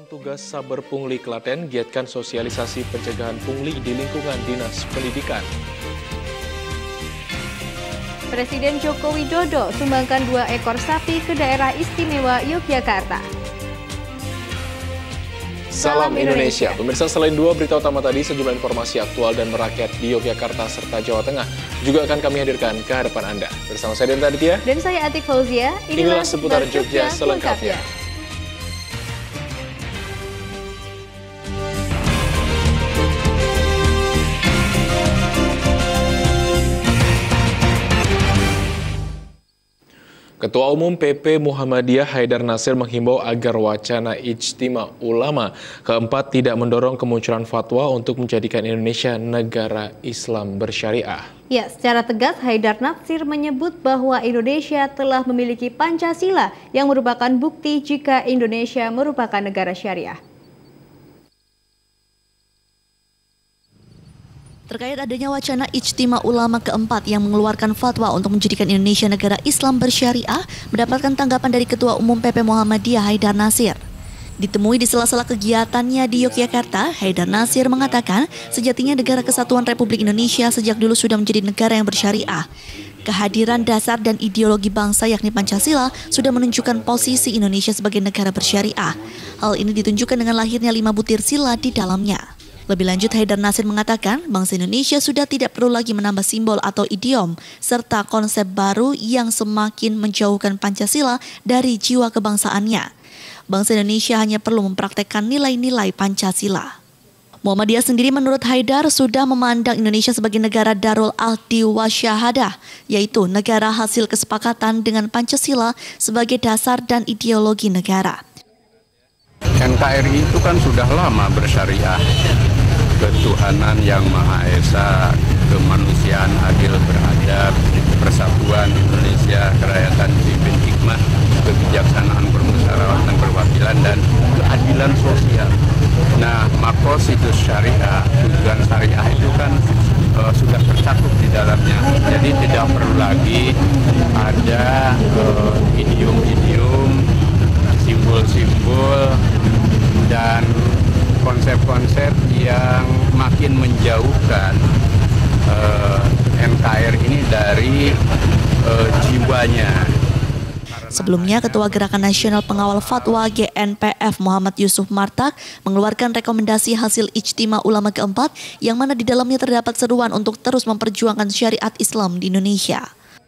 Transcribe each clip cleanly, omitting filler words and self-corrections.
Satuan Tugas Saber Pungli Klaten giatkan sosialisasi pencegahan pungli di lingkungan Dinas Pendidikan. Presiden Joko Widodo sumbangkan 2 ekor sapi ke daerah istimewa Yogyakarta. Salam Indonesia. Pemirsa, selain 2 berita utama tadi, sejumlah informasi aktual dan merakyat di Yogyakarta serta Jawa Tengah juga akan kami hadirkan ke hadapan Anda. Bersama saya Denta Aditya. Dan saya Atik Fauzia. Inilah seputar Jogja selengkapnya. Ketua Umum PP Muhammadiyah Haidar Nasir menghimbau agar wacana Ijtima Ulama keempat tidak mendorong kemunculan fatwa untuk menjadikan Indonesia negara Islam bersyariah. Ya, secara tegas Haidar Nasir menyebut bahwa Indonesia telah memiliki Pancasila yang merupakan bukti jika Indonesia merupakan negara syariah. Terkait adanya wacana Ijtima Ulama keempat yang mengeluarkan fatwa untuk menjadikan Indonesia negara Islam bersyariah, mendapatkan tanggapan dari Ketua Umum PP Muhammadiyah Haidar Nasir. Ditemui di sela-sela kegiatannya di Yogyakarta, Haidar Nasir mengatakan sejatinya negara kesatuan Republik Indonesia sejak dulu sudah menjadi negara yang bersyariah. Kehadiran dasar dan ideologi bangsa yakni Pancasila sudah menunjukkan posisi Indonesia sebagai negara bersyariah. Hal ini ditunjukkan dengan lahirnya 5 butir sila di dalamnya. Lebih lanjut, Haidar Nasir mengatakan bangsa Indonesia sudah tidak perlu lagi menambah simbol atau idiom, serta konsep baru yang semakin menjauhkan Pancasila dari jiwa kebangsaannya. Bangsa Indonesia hanya perlu mempraktekkan nilai-nilai Pancasila. Muhammadiyah sendiri menurut Haidar sudah memandang Indonesia sebagai negara Darul Ahdi wa Syahadah, yaitu negara hasil kesepakatan dengan Pancasila sebagai dasar dan ideologi negara. NKRI itu kan sudah lama bersyariah, ketuhanan yang Maha Esa, kemanusiaan adil beradab, persatuan Indonesia, kerakyatan pimpin hikmah, kebijaksanaan permusyawaratan perwakilan, dan keadilan sosial. Nah, makosidus syariah, tujuan syariah itu kan sudah tercakup di dalamnya. Jadi tidak perlu lagi ada idiom-idiom, simbol-simbol, dan konsep-konsep yang makin menjauhkan NKRI ini dari jiwanya. Sebelumnya, Ketua Gerakan Nasional Pengawal Fatwa GNPF Muhammad Yusuf Martak mengeluarkan rekomendasi hasil Ijtima Ulama keempat yang mana di dalamnya terdapat seruan untuk terus memperjuangkan syariat Islam di Indonesia.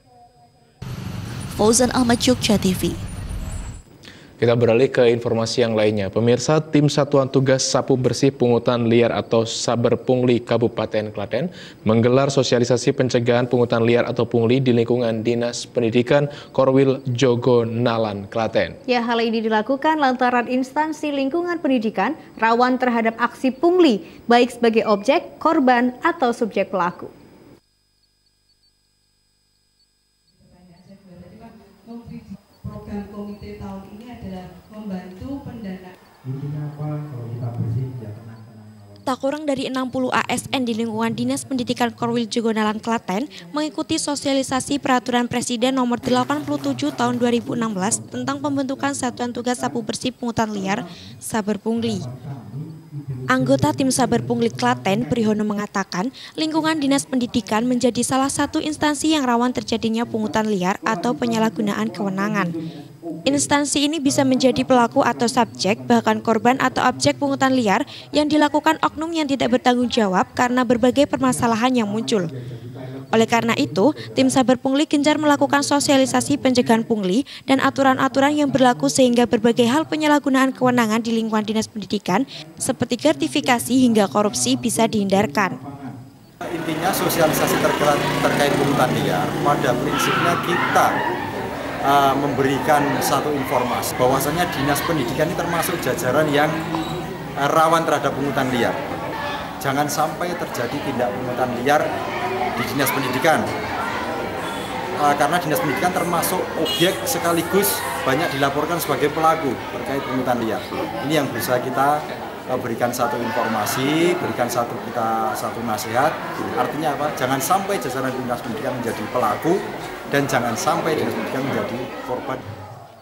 Fauzan Ahmad, Jogja TV. Kita beralih ke informasi yang lainnya. Pemirsa, tim Satuan Tugas Sapu Bersih Pungutan Liar atau Saber Pungli Kabupaten Klaten menggelar sosialisasi pencegahan pungutan liar atau pungli di lingkungan Dinas Pendidikan Korwil Jogonalan, Klaten. Ya, hal ini dilakukan lantaran instansi lingkungan pendidikan rawan terhadap aksi pungli, baik sebagai objek, korban, atau subjek pelaku. Program komite tahun ini adalah membantu pendanaan. Tak kurang dari 60 ASN di lingkungan Dinas Pendidikan Korwil Jogonalan Klaten mengikuti sosialisasi Peraturan Presiden Nomor 87 Tahun 2016 tentang pembentukan Satuan Tugas Sapu Bersih Pungutan Liar Saber Pungli. Anggota tim Saber Pungli Klaten, Prihono, mengatakan lingkungan Dinas Pendidikan menjadi salah satu instansi yang rawan terjadinya pungutan liar atau penyalahgunaan kewenangan. Instansi ini bisa menjadi pelaku atau subjek, bahkan korban atau objek pungutan liar yang dilakukan oknum yang tidak bertanggung jawab karena berbagai permasalahan yang muncul. Oleh karena itu, tim Saber Pungli gencar melakukan sosialisasi pencegahan pungli dan aturan-aturan yang berlaku sehingga berbagai hal penyalahgunaan kewenangan di lingkungan Dinas Pendidikan seperti gratifikasi hingga korupsi bisa dihindarkan. Intinya sosialisasi terkait pungutan liar, pada prinsipnya kita memberikan satu informasi bahwasanya Dinas Pendidikan ini termasuk jajaran yang rawan terhadap pungutan liar. Jangan sampai terjadi tindak pungutan liar di Dinas Pendidikan, karena Dinas Pendidikan termasuk objek sekaligus banyak dilaporkan sebagai pelaku terkait pungutan liar. Ini yang berusaha kita berikan satu informasi, berikan satu nasihat. Artinya apa? Jangan sampai jajaran Dinas Pendidikan menjadi pelaku dan jangan sampai Dinas Pendidikan menjadi korban.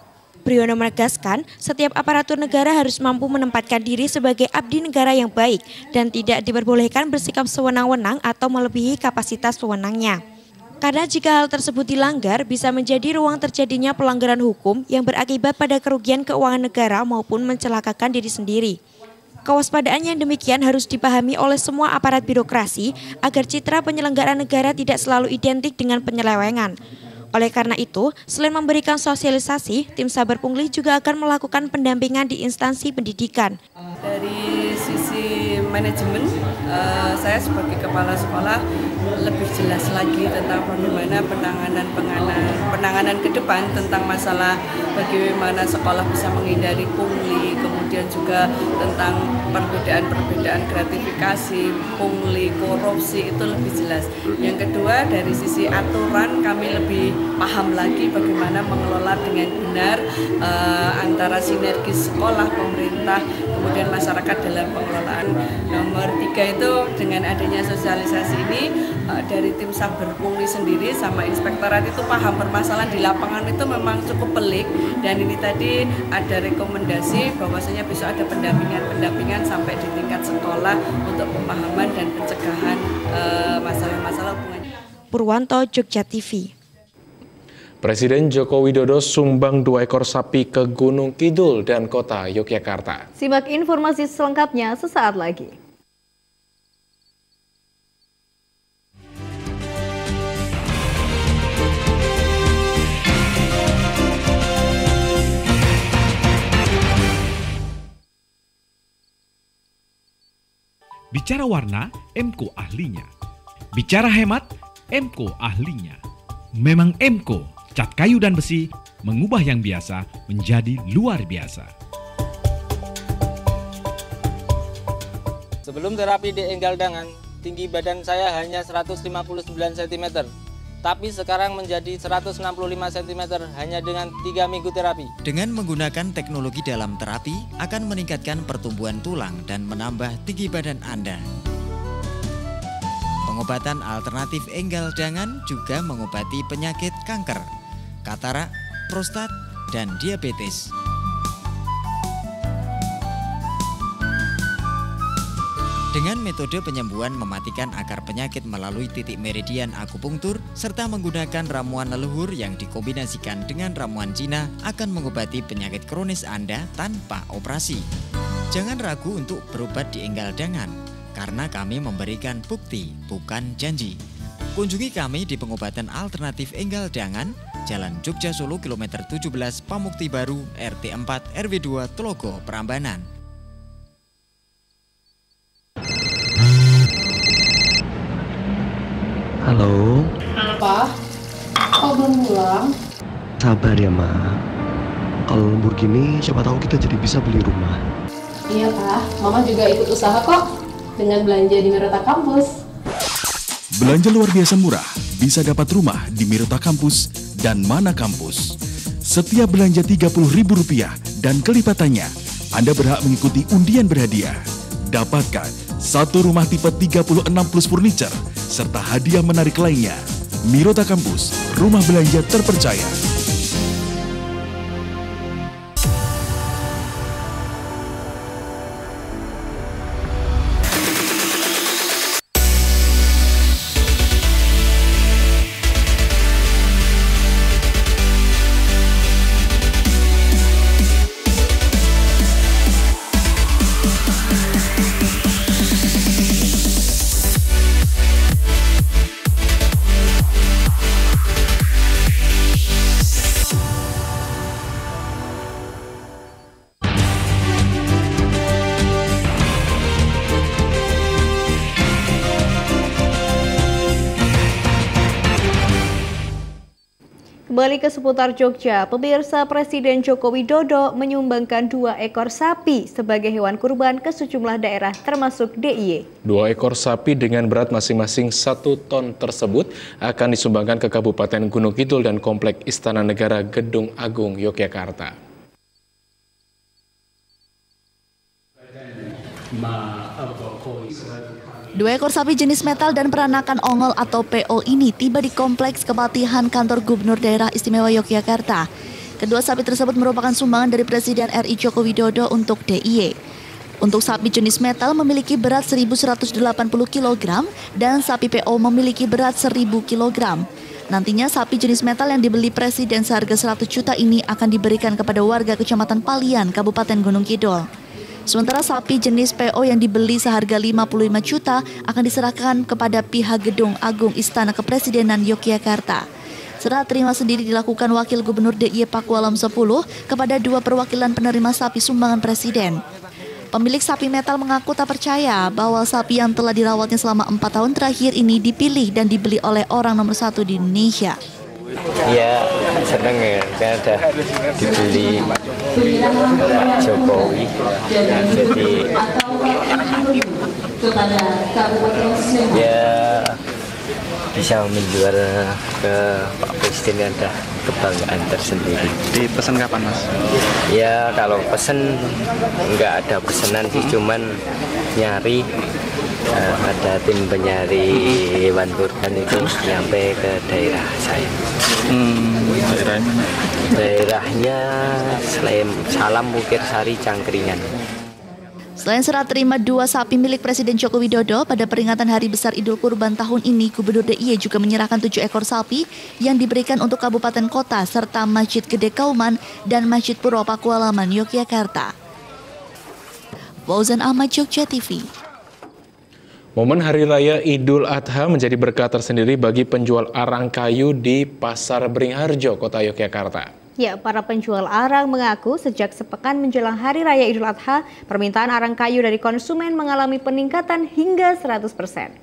Priyono menegaskan, setiap aparatur negara harus mampu menempatkan diri sebagai abdi negara yang baik dan tidak diperbolehkan bersikap sewenang-wenang atau melebihi kapasitas wewenangnya. Karena jika hal tersebut dilanggar, bisa menjadi ruang terjadinya pelanggaran hukum yang berakibat pada kerugian keuangan negara maupun mencelakakan diri sendiri. Kewaspadaan yang demikian harus dipahami oleh semua aparat birokrasi agar citra penyelenggara negara tidak selalu identik dengan penyelewengan. Oleh karena itu, selain memberikan sosialisasi, tim Saber Pungli juga akan melakukan pendampingan di instansi pendidikan. Dari sisi manajemen, saya sebagai kepala sekolah lebih jelas lagi tentang bagaimana penanganan ke depan tentang masalah bagaimana sekolah bisa menghindari pungli, kemudian juga tentang perbedaan gratifikasi, pungli, korupsi itu lebih jelas. Yang kedua, dari sisi aturan kami lebih paham lagi bagaimana mengelola dengan benar antara sinergis sekolah, pemerintah, kemudian masyarakat dalam pengelolaan. Nomor 3 itu dengan adanya sosialisasi ini dari tim Saber Pungli sendiri sama inspektorat itu paham permasalahan di lapangan itu memang cukup pelik, dan ini tadi ada rekomendasi bahwasanya besok ada pendampingan sampai di tingkat sekolah untuk pemahaman dan pencegahan masalah-masalah hubungan. Purwanto, Jogja TV. Presiden Joko Widodo sumbang 2 ekor sapi ke Gunung Kidul dan kota Yogyakarta. Simak informasi selengkapnya sesaat lagi. Bicara warna, Emco ahlinya. Bicara hemat, Emco ahlinya. Memang Emco, cat kayu dan besi, mengubah yang biasa menjadi luar biasa. Sebelum terapi di enggal dangan, tinggi badan saya hanya 159 cm. Tapi sekarang menjadi 165 cm hanya dengan 3 minggu terapi. Dengan menggunakan teknologi dalam terapi, akan meningkatkan pertumbuhan tulang dan menambah tinggi badan Anda. Pengobatan alternatif enggal dangan juga mengobati penyakit kanker, katarak, prostat, dan diabetes. Dengan metode penyembuhan mematikan akar penyakit melalui titik meridian akupunktur serta menggunakan ramuan leluhur yang dikombinasikan dengan ramuan Cina akan mengobati penyakit kronis Anda tanpa operasi. Jangan ragu untuk berobat di enggal dangan, karena kami memberikan bukti, bukan janji. Kunjungi kami di pengobatan alternatif enggal dangan, Jalan Jogja Solo kilometer 17 Pamukti Baru, RT 4 RW 2 Telogo, Prambanan. Halo. Halo, Pak. Kok belum pulang? Sabar ya, Ma. Kalau lembur gini, siapa tahu kita jadi bisa beli rumah. Iya, Pak. Mama juga ikut usaha kok dengan belanja di Mirota Kampus. Belanja luar biasa murah, bisa dapat rumah di Mirota Kampus dan Mana Kampus. Setiap belanja Rp30.000 dan kelipatannya, Anda berhak mengikuti undian berhadiah. Dapatkan 1 rumah tipe 36 plus furniture, serta hadiah menarik lainnya. Mirota Kampus, rumah belanja terpercaya. Kembali ke seputar Jogja, pemirsa, Presiden Joko Widodo menyumbangkan 2 ekor sapi sebagai hewan kurban ke sejumlah daerah termasuk DIY. 2 ekor sapi dengan berat masing-masing 1 ton tersebut akan disumbangkan ke Kabupaten Gunung Kidul dan Komplek Istana Negara Gedung Agung, Yogyakarta. Dua ekor sapi jenis metal dan peranakan ongol atau PO ini tiba di Kompleks Kepatihan Kantor Gubernur Daerah Istimewa Yogyakarta. Kedua sapi tersebut merupakan sumbangan dari Presiden RI Joko Widodo untuk DIY. Untuk sapi jenis metal memiliki berat 1.180 kg dan sapi PO memiliki berat 1.000 kg. Nantinya sapi jenis metal yang dibeli Presiden seharga 100 juta ini akan diberikan kepada warga Kecamatan Palian, Kabupaten Gunung Kidul. Sementara sapi jenis PO yang dibeli seharga 55 juta akan diserahkan kepada pihak Gedung Agung Istana Kepresidenan Yogyakarta. Serah terima sendiri dilakukan Wakil Gubernur DIY Pakualam 10 kepada dua perwakilan penerima sapi sumbangan Presiden. Pemilik sapi metal mengaku tak percaya bahwa sapi yang telah dirawatnya selama 4 tahun terakhir ini dipilih dan dibeli oleh orang nomor 1 di Indonesia. Ya, seneng ya, kan ada dibeli Pak Jokowi. Jadi ya bisa menjual ke Pak Presiden, ada kebanggaan tersendiri. Dipesan kapan, Mas? Ya kalau pesen nggak ada pesanan sih, cuman nyari ada tim penyari hewan kurban itu nyampe ke daerah saya. Daerahnya? Daerahnya Salam Bukir Sari Cangkringan. Selain serah terima 2 sapi milik Presiden Joko Widodo pada peringatan Hari Besar Idul Kurban tahun ini, Gubernur DIY juga menyerahkan 7 ekor sapi yang diberikan untuk kabupaten kota serta Masjid Gede Kauman dan Masjid Puro Pakualaman, Yogyakarta. Fauzan Ahmad, Jogja TV. Momen Hari Raya Idul Adha menjadi berkah tersendiri bagi penjual arang kayu di Pasar Beringharjo, Kota Yogyakarta. Ya, para penjual arang mengaku sejak sepekan menjelang Hari Raya Idul Adha, permintaan arang kayu dari konsumen mengalami peningkatan hingga 100%.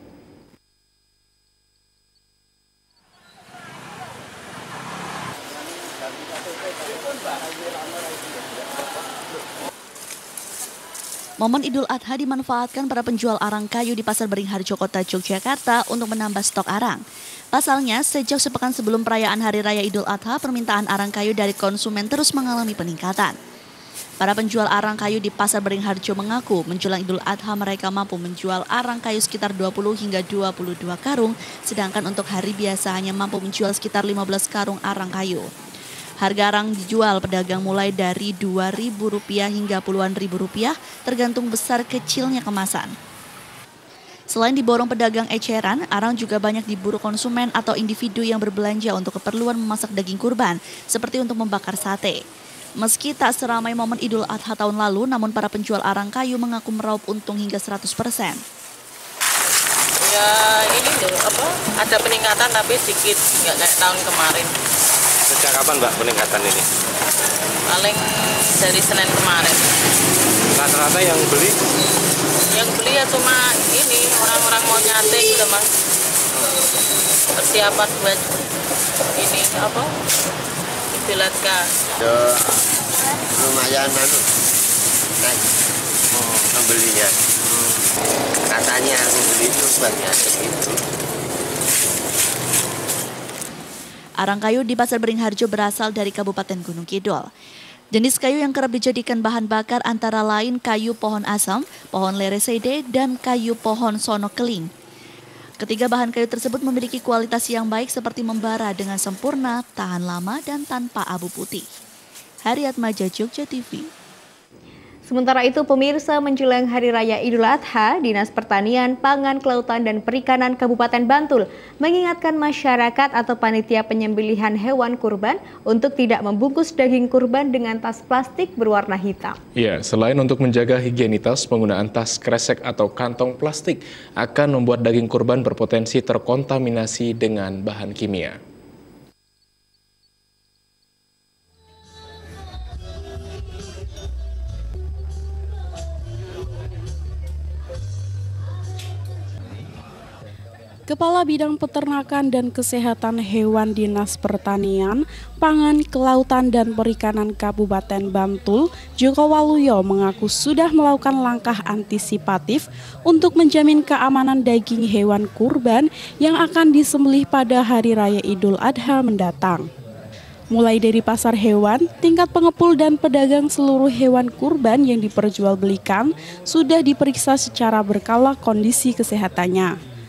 Momen Idul Adha dimanfaatkan para penjual arang kayu di Pasar Beringharjo, Kota Yogyakarta untuk menambah stok arang. Pasalnya, sejak sepekan sebelum perayaan Hari Raya Idul Adha, permintaan arang kayu dari konsumen terus mengalami peningkatan. Para penjual arang kayu di Pasar Beringharjo mengaku menjelang Idul Adha mereka mampu menjual arang kayu sekitar 20 hingga 22 karung, sedangkan untuk hari biasa hanya mampu menjual sekitar 15 karung arang kayu. Harga arang dijual pedagang mulai dari Rp2.000 hingga puluhan ribu rupiah, tergantung besar kecilnya kemasan. Selain diborong pedagang eceran, arang juga banyak diburu konsumen atau individu yang berbelanja untuk keperluan memasak daging kurban, seperti untuk membakar sate. Meski tak seramai momen Idul Adha tahun lalu, namun para penjual arang kayu mengaku meraup untung hingga 100%. Ya ini ada peningkatan tapi sedikit, nggak kayak tahun kemarin. Sejak kapan Mbak peningkatan ini? Paling dari Senin kemarin. Rata-rata yang beli? Yang beli ya cuma ini, orang-orang mau nyate gitu Mas. Persiapan buat ini Idul Adha. Lumayan naik pembelinya. Katanya aku beli itu banyak segitu. Arang kayu di Pasar Beringharjo berasal dari Kabupaten Gunung Kidul. Jenis kayu yang kerap dijadikan bahan bakar antara lain kayu pohon asam, pohon leresede, dan kayu pohon sono keling. Ketiga bahan kayu tersebut memiliki kualitas yang baik seperti membara dengan sempurna, tahan lama, dan tanpa abu putih. Haryatmaja, Jogja TV. Sementara itu, pemirsa, menjelang Hari Raya Idul Adha, Dinas Pertanian, Pangan, Kelautan, dan Perikanan Kabupaten Bantul mengingatkan masyarakat atau panitia penyembelihan hewan kurban untuk tidak membungkus daging kurban dengan tas plastik berwarna hitam. Ya, selain untuk menjaga higienitas, penggunaan tas kresek atau kantong plastik akan membuat daging kurban berpotensi terkontaminasi dengan bahan kimia. Kepala Bidang Peternakan dan Kesehatan Hewan Dinas Pertanian, Pangan, Kelautan, dan Perikanan Kabupaten Bantul, Joko Waluyo mengaku sudah melakukan langkah antisipatif untuk menjamin keamanan daging hewan kurban yang akan disembelih pada Hari Raya Idul Adha mendatang. Mulai dari pasar hewan, tingkat pengepul dan pedagang seluruh hewan kurban yang diperjualbelikan sudah diperiksa secara berkala kondisi kesehatannya.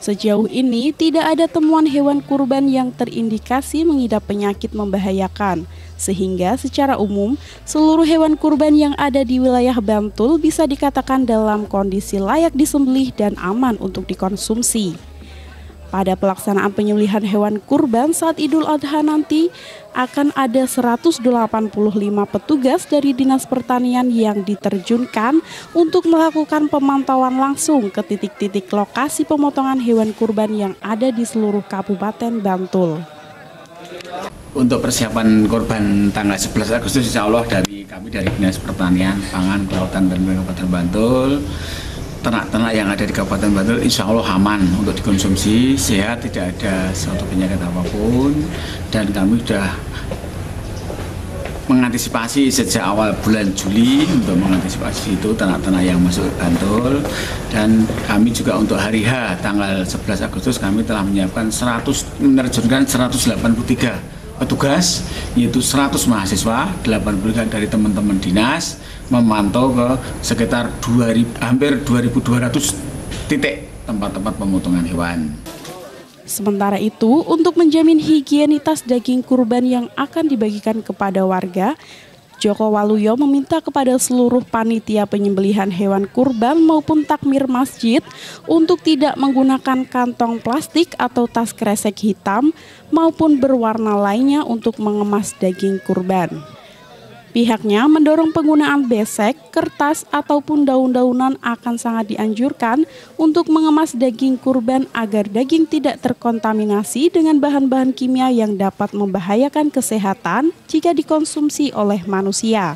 Sejauh ini tidak ada temuan hewan kurban yang terindikasi mengidap penyakit membahayakan, sehingga secara umum seluruh hewan kurban yang ada di wilayah Bantul bisa dikatakan dalam kondisi layak disembelih dan aman untuk dikonsumsi. Pada pelaksanaan penyembelihan hewan kurban saat Idul Adha nanti akan ada 185 petugas dari Dinas Pertanian yang diterjunkan untuk melakukan pemantauan langsung ke titik-titik lokasi pemotongan hewan kurban yang ada di seluruh Kabupaten Bantul. Untuk persiapan kurban tanggal 11 Agustus insya Allah dari kami dari Dinas Pertanian, Pangan, Kelautan dan Kabupaten Bantul, ternak-ternak yang ada di Kabupaten Bantul insya Allah aman untuk dikonsumsi, sehat, tidak ada suatu penyakit apapun, dan kami sudah mengantisipasi sejak awal bulan Juli untuk mengantisipasi itu ternak-ternak yang masuk Bantul, dan kami juga untuk hari H tanggal 11 Agustus kami telah menyiapkan menerjunkan 183 petugas, yaitu 100 mahasiswa, 80 dari teman-teman dinas, memantau ke sekitar hampir 2.200 titik tempat-tempat pemotongan hewan. Sementara itu, untuk menjamin higienitas daging kurban yang akan dibagikan kepada warga, Joko Waluyo meminta kepada seluruh panitia penyembelihan hewan kurban maupun takmir masjid untuk tidak menggunakan kantong plastik atau tas kresek hitam maupun berwarna lainnya untuk mengemas daging kurban. Pihaknya mendorong penggunaan besek, kertas, ataupun daun-daunan akan sangat dianjurkan untuk mengemas daging kurban agar daging tidak terkontaminasi dengan bahan-bahan kimia yang dapat membahayakan kesehatan jika dikonsumsi oleh manusia.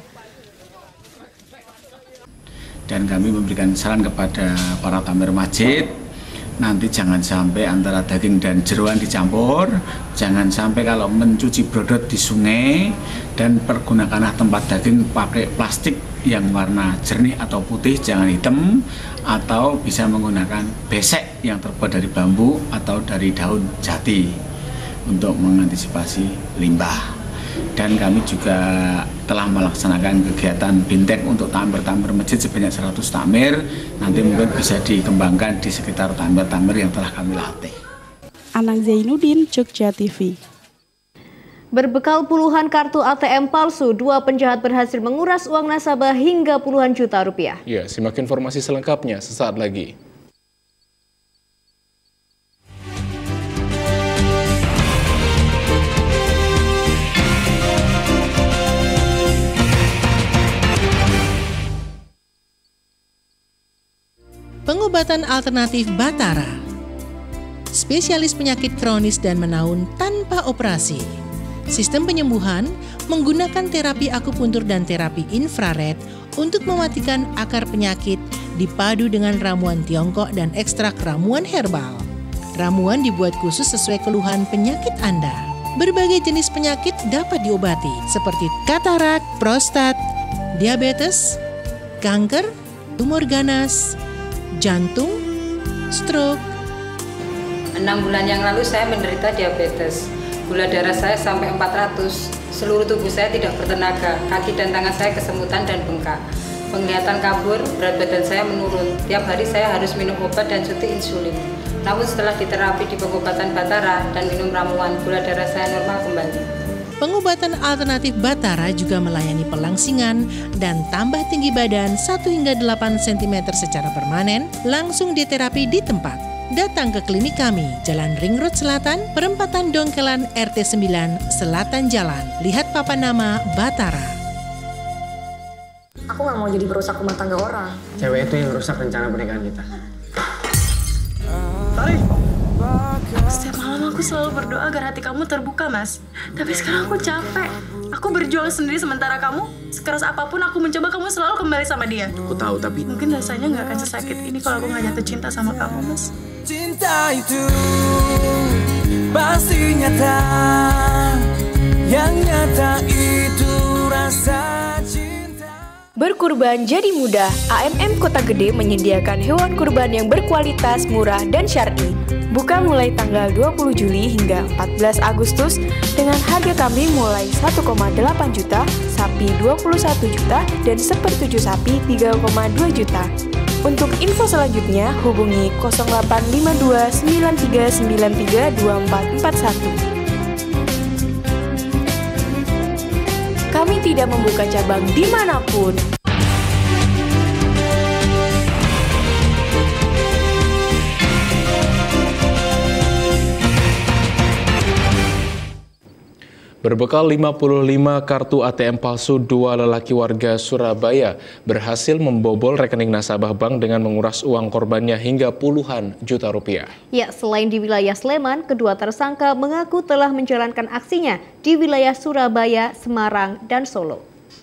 Dan kami memberikan saran kepada para takmir masjid, nanti jangan sampai antara daging dan jeroan dicampur, jangan sampai kalau mencuci brodot di sungai dan pergunakanlah tempat daging pakai plastik yang warna jernih atau putih, jangan hitam, atau bisa menggunakan besek yang terbuat dari bambu atau dari daun jati untuk mengantisipasi limbah. Dan kami juga telah melaksanakan kegiatan bintek untuk takmir-takmir masjid sebanyak 100 takmir. Nanti mungkin bisa dikembangkan di sekitar takmir-takmir yang telah kami latih. Anang Zainuddin, Jogja TV. Berbekal puluhan kartu ATM palsu, 2 penjahat berhasil menguras uang nasabah hingga puluhan juta rupiah. Ya, simak informasi selengkapnya sesaat lagi. Pengobatan alternatif Batara, spesialis penyakit kronis dan menaun tanpa operasi. Sistem penyembuhan menggunakan terapi akupuntur dan terapi infrared untuk mematikan akar penyakit dipadu dengan ramuan Tiongkok dan ekstrak ramuan herbal. Ramuan dibuat khusus sesuai keluhan penyakit Anda. Berbagai jenis penyakit dapat diobati seperti katarak, prostat, diabetes, kanker, tumor ganas, jantung, stroke. 6 bulan yang lalu saya menderita diabetes. Gula darah saya sampai 400. Seluruh tubuh saya tidak bertenaga. Kaki dan tangan saya kesemutan dan bengkak. Penglihatan kabur, berat badan saya menurun. Tiap hari saya harus minum obat dan suntik insulin. Namun setelah diterapi di pengobatan Batara dan minum ramuan, gula darah saya normal kembali. Pengobatan alternatif Batara juga melayani pelangsingan dan tambah tinggi badan 1 hingga 8 cm secara permanen, langsung diterapi di tempat. Datang ke klinik kami, Jalan Ring Road Selatan, Perempatan Dongkelan RT 9, Selatan Jalan. Lihat papan nama Batara. Aku gak mau jadi perusak rumah tangga orang. Cewek itu yang merusak rencana pernikahan kita. Tari! Setiap malam aku selalu berdoa agar hati kamu terbuka, Mas. Tapi sekarang aku capek. Aku berjuang sendiri sementara kamu, sekeras apapun aku mencoba, kamu selalu kembali sama dia. Aku tahu, tapi mungkin rasanya nggak akan sesakit ini kalau aku nggak jatuh cinta sama kamu, Mas. Cinta itu pasti nyata, yang nyata itu rasa cinta. Berkurban jadi mudah. AMM Kota Gede menyediakan hewan kurban yang berkualitas, murah, dan syar'i. Buka mulai tanggal 20 Juli hingga 14 Agustus dengan harga kambing mulai 1,8 juta, sapi 21 juta, dan sepertujuh sapi 3,2 juta. Untuk info selanjutnya hubungi 0852 9393 2441. Kami tidak membuka cabang dimanapun. Berbekal 55 kartu ATM palsu, 2 lelaki warga Surabaya berhasil membobol rekening nasabah bank dengan menguras uang korbannya hingga puluhan juta rupiah. Ya, selain di wilayah Sleman, kedua tersangka mengaku telah menjalankan aksinya di wilayah Surabaya, Semarang, dan Solo.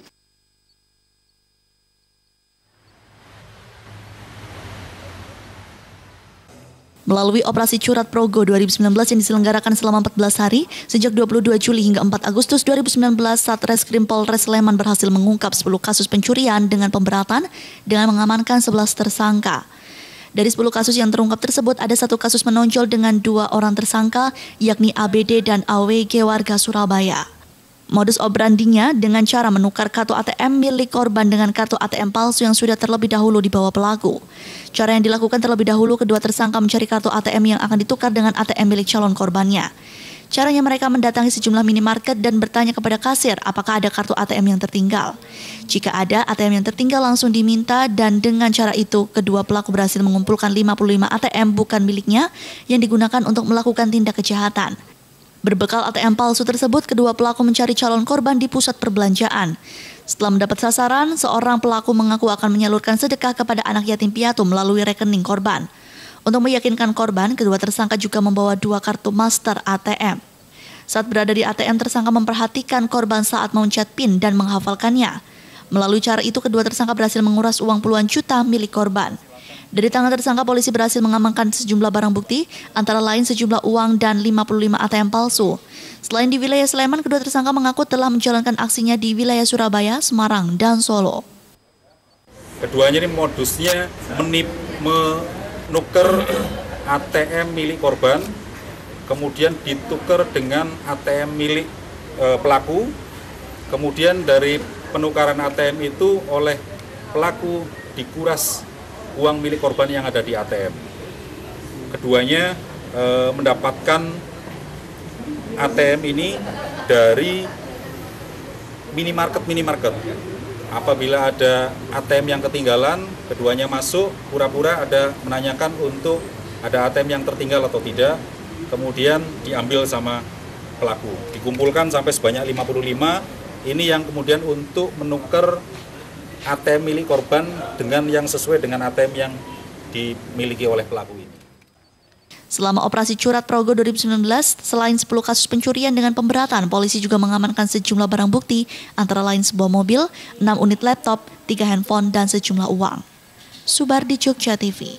Melalui operasi Curat Progo 2019 yang diselenggarakan selama 14 hari, sejak 22 Juli hingga 4 Agustus 2019, Satreskrim Polres Sleman berhasil mengungkap 10 kasus pencurian dengan pemberatan dengan mengamankan 11 tersangka. Dari 10 kasus yang terungkap tersebut, ada 1 kasus menonjol dengan 2 orang tersangka, yakni ABD dan AWG warga Surabaya. Modus operandinya dengan cara menukar kartu ATM milik korban dengan kartu ATM palsu yang sudah terlebih dahulu dibawa pelaku. Cara yang dilakukan terlebih dahulu, kedua tersangka mencari kartu ATM yang akan ditukar dengan ATM milik calon korbannya. Caranya mereka mendatangi sejumlah minimarket dan bertanya kepada kasir apakah ada kartu ATM yang tertinggal. Jika ada, ATM yang tertinggal langsung diminta dan dengan cara itu kedua pelaku berhasil mengumpulkan 55 ATM bukan miliknya yang digunakan untuk melakukan tindak kejahatan. Berbekal ATM palsu tersebut, kedua pelaku mencari calon korban di pusat perbelanjaan. Setelah mendapat sasaran, seorang pelaku mengaku akan menyalurkan sedekah kepada anak yatim piatu melalui rekening korban. Untuk meyakinkan korban, kedua tersangka juga membawa 2 kartu master ATM. Saat berada di ATM, tersangka memperhatikan korban saat memencet PIN dan menghafalkannya. Melalui cara itu, kedua tersangka berhasil menguras uang puluhan juta milik korban. Dari tangan tersangka, polisi berhasil mengamankan sejumlah barang bukti, antara lain sejumlah uang dan 55 ATM palsu. Selain di wilayah Sleman, kedua tersangka mengaku telah menjalankan aksinya di wilayah Surabaya, Semarang, dan Solo. Keduanya ini modusnya menukar ATM milik korban, kemudian ditukar dengan ATM milik pelaku, kemudian dari penukaran ATM itu oleh pelaku dikuras uang milik korban yang ada di ATM. Keduanya mendapatkan ATM ini dari minimarket. Apabila ada ATM yang ketinggalan, keduanya masuk, pura-pura ada menanyakan untuk ada ATM yang tertinggal atau tidak, kemudian diambil sama pelaku. Dikumpulkan sampai sebanyak 55, ini yang kemudian untuk menukar ATM milik korban dengan yang sesuai dengan ATM yang dimiliki oleh pelaku ini. Selama operasi Curat Progo 2019, selain 10 kasus pencurian dengan pemberatan, polisi juga mengamankan sejumlah barang bukti, antara lain sebuah mobil, 6 unit laptop, 3 handphone, dan sejumlah uang. Subardi, Jogja TV.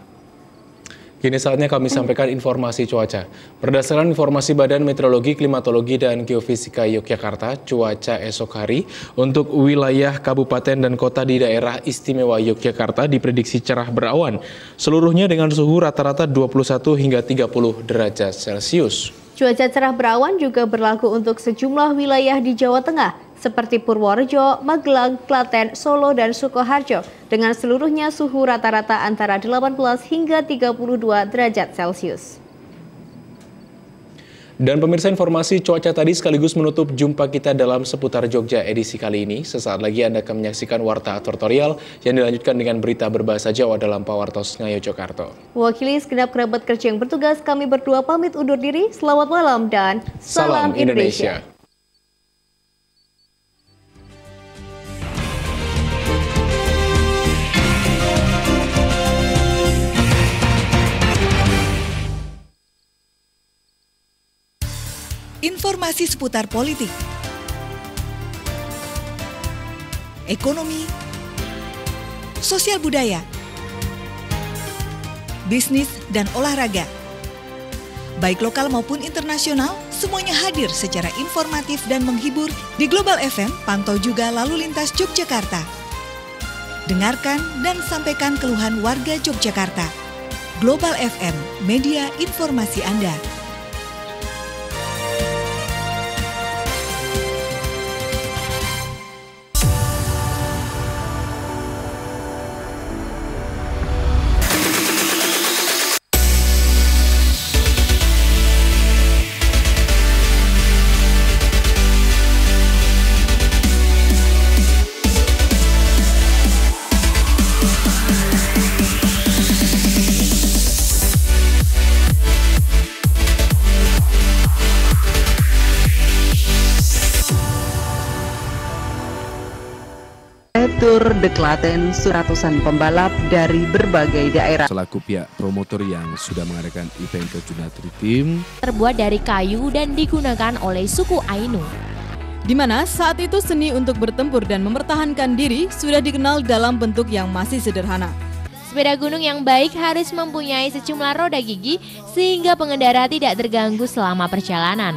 Kini saatnya kami sampaikan informasi cuaca. Berdasarkan informasi Badan Meteorologi, Klimatologi, dan Geofisika Yogyakarta, cuaca esok hari untuk wilayah kabupaten dan kota di daerah istimewa Yogyakarta diprediksi cerah berawan. Seluruhnya dengan suhu rata-rata 21 hingga 30 derajat Celcius. Cuaca cerah berawan juga berlaku untuk sejumlah wilayah di Jawa Tengah, seperti Purworejo, Magelang, Klaten, Solo, dan Sukoharjo, dengan seluruhnya suhu rata-rata antara 18 hingga 32 derajat Celcius. Dan pemirsa, informasi cuaca tadi sekaligus menutup jumpa kita dalam Seputar Jogja edisi kali ini. Sesaat lagi Anda akan menyaksikan Warta Tutorial yang dilanjutkan dengan berita berbahasa Jawa dalam Pawartos Ngayojokarto. Wakili segenap kerabat kerja yang bertugas, kami berdua pamit undur diri. Selamat malam dan salam Indonesia. Informasi seputar politik, ekonomi, sosial budaya, bisnis, dan olahraga. Baik lokal maupun internasional, semuanya hadir secara informatif dan menghibur di Global FM, pantau juga lalu lintas Yogyakarta. Dengarkan dan sampaikan keluhan warga Yogyakarta. Global FM, media informasi Anda. Tour de Klaten, ratusan pembalap dari berbagai daerah. Selaku pihak promotor yang sudah mengadakan event Fortuna Tri Team, terbuat dari kayu dan digunakan oleh suku Ainu. Di mana saat itu seni untuk bertempur dan mempertahankan diri sudah dikenal dalam bentuk yang masih sederhana. Sepeda gunung yang baik harus mempunyai sejumlah roda gigi sehingga pengendara tidak terganggu selama perjalanan.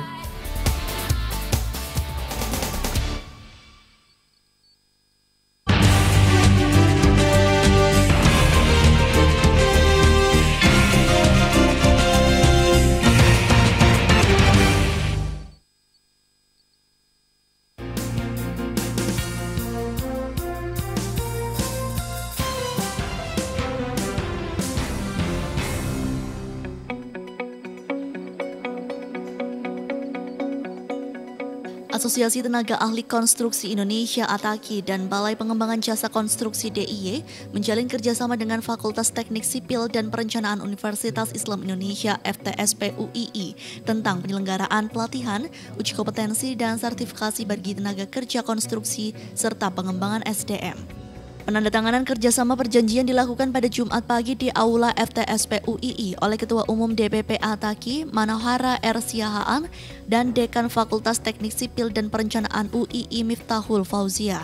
Asosiasi Tenaga Ahli Konstruksi Indonesia (ATAKI) dan Balai Pengembangan Jasa Konstruksi (DIY) menjalin kerjasama dengan Fakultas Teknik Sipil dan Perencanaan Universitas Islam Indonesia (FTSP UII) tentang penyelenggaraan pelatihan, uji kompetensi dan sertifikasi bagi tenaga kerja konstruksi serta pengembangan SDM. Penandatanganan kerjasama perjanjian dilakukan pada Jumat pagi di Aula FTSP UII oleh Ketua Umum DPP ATAKI Manohara R. Siahaan dan Dekan Fakultas Teknik Sipil dan Perencanaan UII Miftahul Fauzia.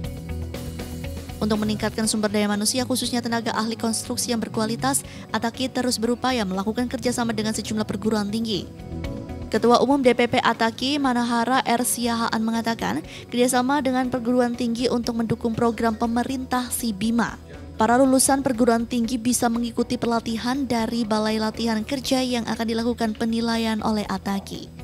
Untuk meningkatkan sumber daya manusia khususnya tenaga ahli konstruksi yang berkualitas, ATAKI terus berupaya melakukan kerjasama dengan sejumlah perguruan tinggi. Ketua Umum DPP ATAKI Manohara R. Siahaan mengatakan kerjasama dengan perguruan tinggi untuk mendukung program pemerintah SIBIMA. Para lulusan perguruan tinggi bisa mengikuti pelatihan dari Balai Latihan Kerja yang akan dilakukan penilaian oleh ATAKI.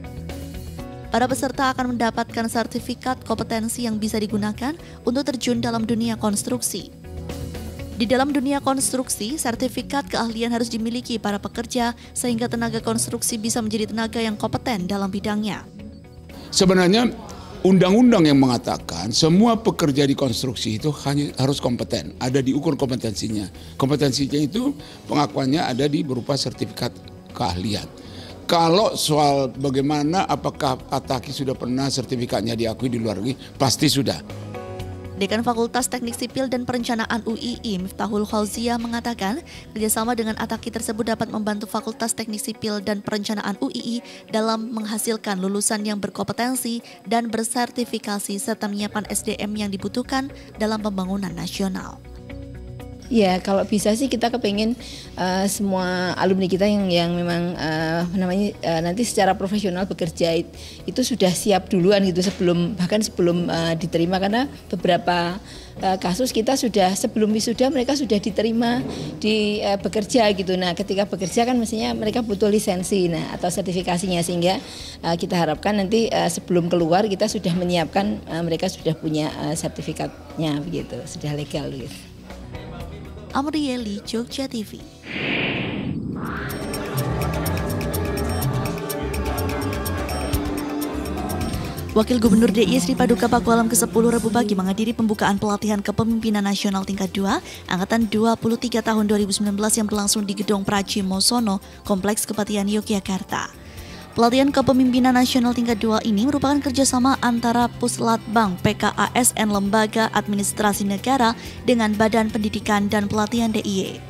Para peserta akan mendapatkan sertifikat kompetensi yang bisa digunakan untuk terjun dalam dunia konstruksi. Di dalam dunia konstruksi, sertifikat keahlian harus dimiliki para pekerja sehingga tenaga konstruksi bisa menjadi tenaga yang kompeten dalam bidangnya. Sebenarnya undang-undang yang mengatakan semua pekerja di konstruksi itu hanya harus kompeten, ada diukur kompetensinya. Kompetensinya itu pengakuannya ada di berupa sertifikat keahlian. Kalau soal bagaimana apakah ATAKI sudah pernah sertifikatnya diakui di luar negeri, pasti sudah. Dekan Fakultas Teknik Sipil dan Perencanaan UII Miftahul Fauzia mengatakan kerjasama dengan ATAKI tersebut dapat membantu Fakultas Teknik Sipil dan Perencanaan UII dalam menghasilkan lulusan yang berkompetensi dan bersertifikasi serta menyiapkan SDM yang dibutuhkan dalam pembangunan nasional. Ya, kalau bisa sih kita kepengen semua alumni kita yang memang nanti secara profesional bekerja itu sudah siap duluan gitu sebelum diterima, karena beberapa kasus kita sudah sebelum wisuda mereka sudah diterima di bekerja gitu. Nah, ketika bekerja kan mestinya mereka butuh lisensi atau sertifikasinya, sehingga kita harapkan nanti sebelum keluar kita sudah menyiapkan mereka sudah punya sertifikatnya begitu, sudah legal gitu. Amrieli, Jogja TV. Wakil Gubernur DIY Sri Paduka Pakualam ke-10 Rabu pagi menghadiri pembukaan pelatihan kepemimpinan nasional tingkat 2 Angkatan 23 tahun 2019 yang berlangsung di Gedung Praji Mosono, Kompleks Kepatihan Yogyakarta. Pelatihan kepemimpinan nasional tingkat 2 ini merupakan kerjasama antara Puslatbang PKASN Lembaga Administrasi Negara dengan Badan Pendidikan dan Pelatihan DIY.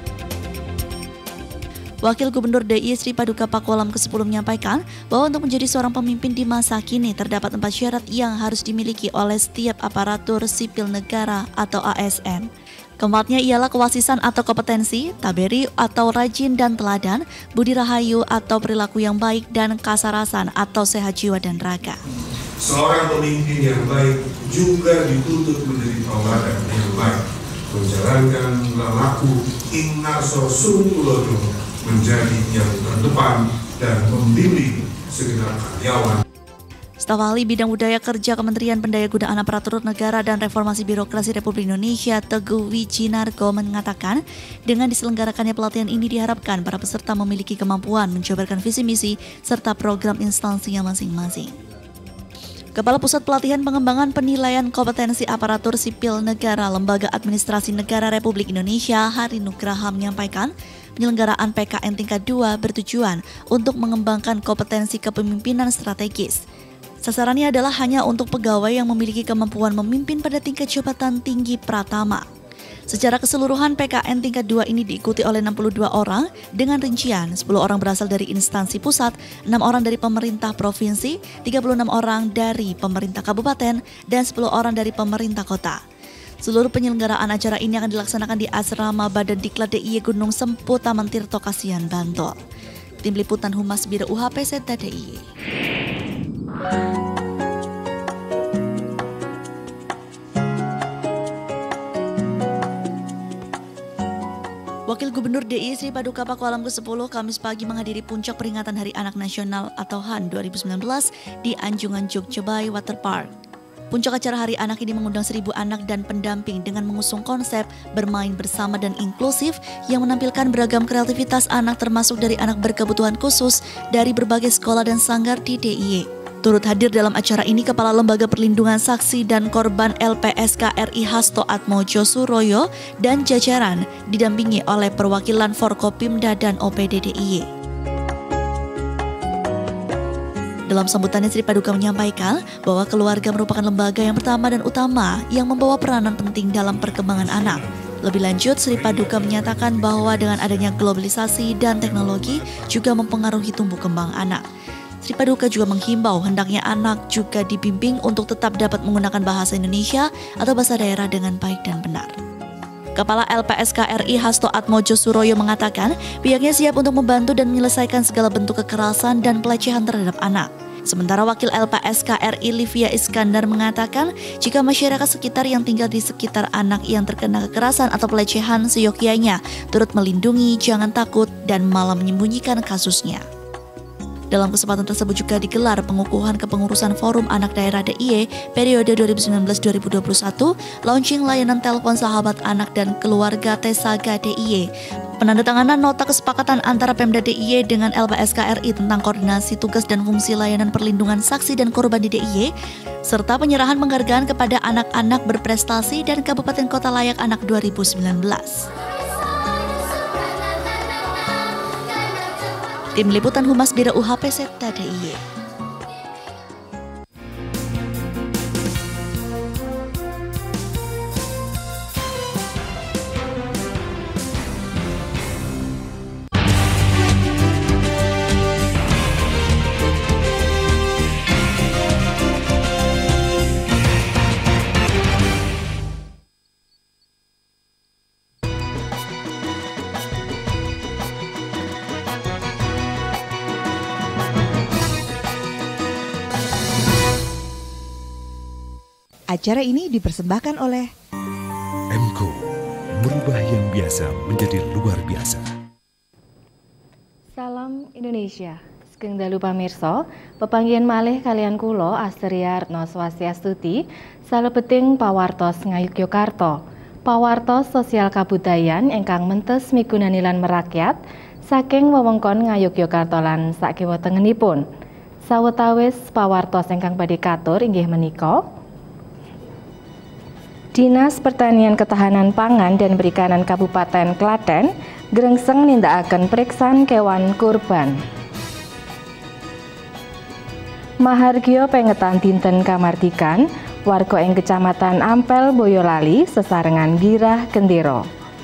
Wakil Gubernur DIY Sri Paduka Pakualam ke-10 menyampaikan bahwa untuk menjadi seorang pemimpin di masa kini terdapat 4 syarat yang harus dimiliki oleh setiap aparatur sipil negara atau ASN. Keempatnya ialah kewasisan atau kompetensi, taberi atau rajin dan teladan, budi rahayu atau perilaku yang baik, dan kasarasan atau sehat jiwa dan raga. Seorang pemimpin yang baik juga dituntut menjadi tauladan yang baik, menjalankan laku innaso sunggulodo menjadi yang terdepan dan membimbing segenap karyawan. Staf Ahli Bidang Budaya Kerja Kementerian Pendayagundaan Aparatur Negara dan Reformasi Birokrasi Republik Indonesia Teguh Wijinargo mengatakan dengan diselenggarakannya pelatihan ini diharapkan para peserta memiliki kemampuan menjabarkan visi misi serta program instansinya masing-masing. Kepala Pusat Pelatihan Pengembangan Penilaian Kompetensi Aparatur Sipil Negara Lembaga Administrasi Negara Republik Indonesia Hari Nugraha menyampaikan penyelenggaraan PKN tingkat 2 bertujuan untuk mengembangkan kompetensi kepemimpinan strategis. Sasarannya adalah hanya untuk pegawai yang memiliki kemampuan memimpin pada tingkat jabatan tinggi pratama. Secara keseluruhan PKN tingkat 2 ini diikuti oleh 62 orang dengan rincian 10 orang berasal dari instansi pusat, 6 orang dari pemerintah provinsi, 36 orang dari pemerintah kabupaten, dan 10 orang dari pemerintah kota. Seluruh penyelenggaraan acara ini akan dilaksanakan di Asrama Badan Diklat DIY Gunung Sempu Taman Tirto Kasihan, Bantul. Tim Liputan Humas Biro UHP Setda DIY. Wakil Gubernur DIY Sri Paduka Pakualam ke-10 Kamis pagi menghadiri puncak peringatan Hari Anak Nasional atau HAN 2019 di Anjungan Jogja Bay Waterpark. Puncak acara Hari Anak ini mengundang 1.000 anak dan pendamping dengan mengusung konsep bermain bersama dan inklusif yang menampilkan beragam kreativitas anak termasuk dari anak berkebutuhan khusus dari berbagai sekolah dan sanggar di DIY. Turut hadir dalam acara ini Kepala Lembaga Perlindungan Saksi dan Korban LPSK RI Hasto Atmojo Suroyo dan jajaran didampingi oleh perwakilan Forkopimda dan OPD DIY. Dalam sambutannya Sri Paduka menyampaikan bahwa keluarga merupakan lembaga yang pertama dan utama yang membawa peranan penting dalam perkembangan anak. Lebih lanjut, Sri Paduka menyatakan bahwa dengan adanya globalisasi dan teknologi juga mempengaruhi tumbuh kembang anak. Sri Paduka juga menghimbau hendaknya anak juga dibimbing untuk tetap dapat menggunakan bahasa Indonesia atau bahasa daerah dengan baik dan benar. Kepala LPSK RI Hasto Atmojo Suroyo mengatakan pihaknya siap untuk membantu dan menyelesaikan segala bentuk kekerasan dan pelecehan terhadap anak. Sementara Wakil LPSK RI Livia Iskandar mengatakan jika masyarakat sekitar yang tinggal di sekitar anak yang terkena kekerasan atau pelecehan seyogyanya turut melindungi, jangan takut, dan malah menyembunyikan kasusnya. Dalam kesempatan tersebut juga digelar pengukuhan kepengurusan Forum Anak Daerah DIY periode 2019-2021, launching layanan telepon sahabat anak dan keluarga Tesaga DIY, penandatanganan nota kesepakatan antara Pemda DIY dengan LPSK RI tentang koordinasi tugas dan fungsi layanan perlindungan saksi dan korban di DIY, serta penyerahan penghargaan kepada anak-anak berprestasi dan Kabupaten Kota Layak Anak 2019. Tim Liputan Humas Biro UHP Setda DIY. Acara ini dipersembahkan oleh M.Co, merubah yang biasa menjadi luar biasa. Salam Indonesia. Sugeng dalu pamirsa, pepanggihan malih kalian kula Asteria Retno Swastiastuti salebeting pawartos Ngayogyakarta. Pawartos sosial kabudayan ingkang mentes migunani lan merakyat saking wewengkon Ngayogyakarta lan sakiwa tengenipun. Sawetawis pawartos ingkang badhe katur inggih menika Dinas Pertanian Ketahanan Pangan dan Perikanan Kabupaten Klaten grengseng nindakaken priksan kewan kurban. Mahargya pengetan dinten kamardikan warga ing Kecamatan Ampel Boyolali sesarengan Girah Gendero.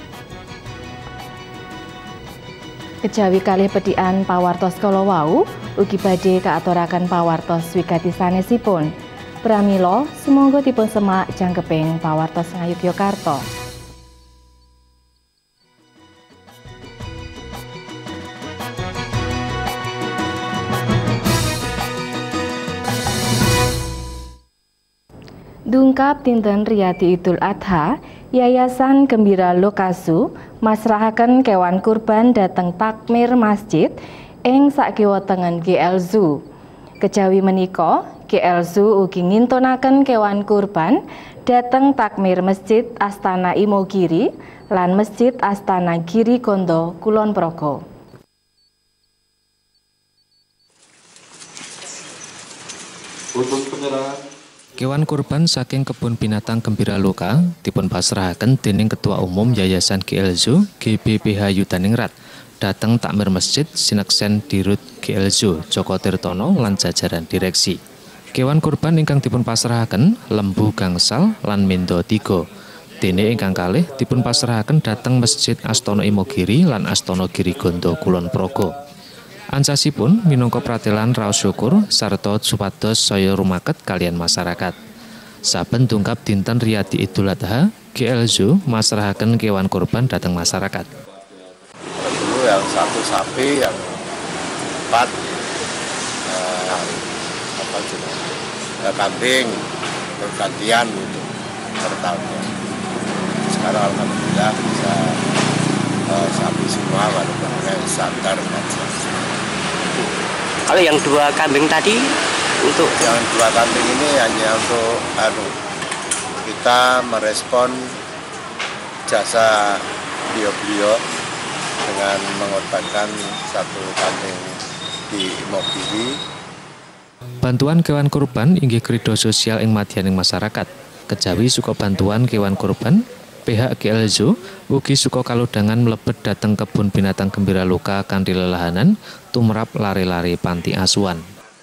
Kejawi kalih pedikan pawartos kala wau ugi badhe kaaturaken pawartos wigati sanesipun. Pramila sumangga dipun semak jangkeping pawartos Ngayogyakarta. Dungkap dinten Riyadi Idul Adha, Yayasan Gembira Lokasu masrahaken kewan kurban dhateng takmir masjid ing sakiwa tengen GL Zoo. Kejawi menika GL Zoo ugi ngintunaken kewan kurban dhateng takmir Masjid Astana Imogiri lan Masjid Astana Giri Kondo Kulon Progo. Kewan kurban saking kebun binatang Gembira Loka dipun pasrahaken dening Ketua Umum Yayasan GL Zoo GBPH Yudaningrat dhateng takmir masjid Sineksen Dirut GL Zoo Joko Tirtono lan jajaran direksi. Kewan kurban ingkang dipun pasrahaken lembu gangsal lan mendo 3. Dene ingkang kalih dipun pasrahaken dhateng Masjid Astana Imogiri lan Astana Girigondo Kulon Progo. Ancasipun minangka pratelan raos syukur sarta supados saya rumaket kalian masyarakat. Saben tungkap dinten Riyadi Idul Adha, GL Zoo masrahaken kewan kurban dhateng masyarakat. Dulu yang 1 sapi, yang 4 kambing bergantian gitu per tahunnya. Sekarang alhamdulillah bisa sapi semua walaupun standar aja. Kalau yang 2 kambing tadi untuk yang 2 kambing ini hanya untuk kita merespon jasa beliau-beliau dengan mengorbankan 1 kambing di Imogiri. Bantuan kewan kurban inggih krida sosial ing madyaning masyarakat. Kejawi suka bantuan kewan kurban, pihak GL Zoo ugi suka kalodhangan mlebet dhateng kebun binatang Gembira Loka kanthi lelahanan tumrap lare-lare panti asuhan.